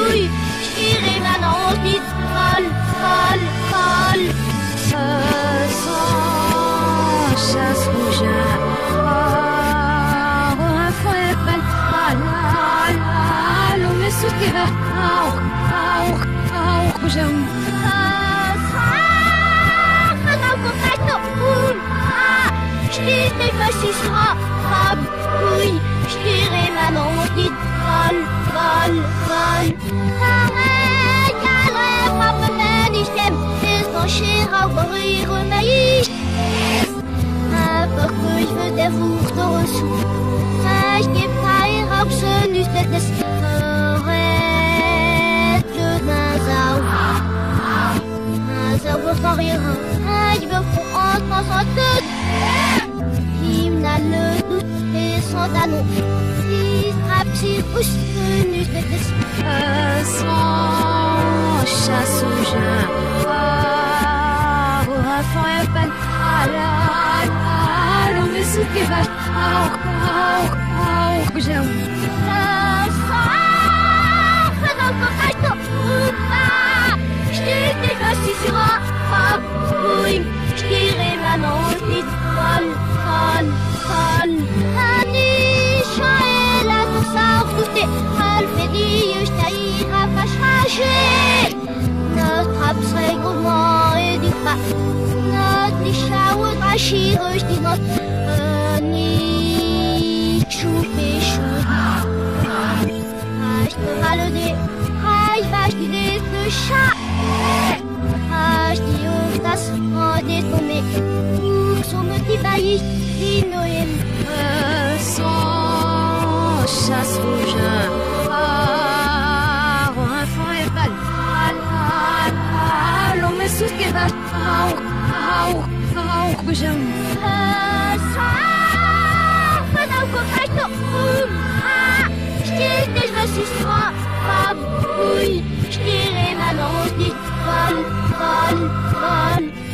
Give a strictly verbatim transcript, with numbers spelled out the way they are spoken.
oui, j'irai maintenant, on se dit folle, folle, folle. Ce sang chasse rouge, oh, un fouet belle, ah la la, l'homme est sous qui va, ah, ah, ah, rouge, ah, ça, maintenant qu'on fait nos poules, ah, j'irai pas si sera, ah, oui, j'irai maintenant, on se dit folle, folle, folle. Arrête, arrête, papa, man, ich t'aime, ist noch schier, aber ihre Naïs. Pourquoi je veux des vous de ressources. Ich geb kein absolut das Arrête le Nasau. Nasau wird verlieren. Ich will pour entrer sans doute. Il n'a le doute et son talon. Il frappe si pousse venu de das sans chasse au jeu. Oh, un fond et peine. Ah là là, l'homme est sous qui va. Ah, ah, ah, que j'aime. Ça, ça, faisant qu'on reste au pas. Je dis déjà si sera. Ah, oui, je dirai maintenant, je dis folle, folle, folle. Annie, Chaël, la tout ça, tout est. Elle fait dire, je t'aïra pas changer. Notre âme serait gourmand et du pas. Notre lichaoud rachir, je dis notre ni choupe chou. Ah, je te râle ah, je vais acheter des chat. Ah, je dis oh, das en détourné. Pour son petit bailli, dit Noël. Sans chasse rouge. Ah, un fond et balle. Ah, ah, l'homme est sous qui va. Ah, ah, ah, que j'aime. Ah, ça, faisant qu'on reste au ah, je dis déjà si sera. Ah, oui, je dirai maintenant, je dis folle, folle, folle.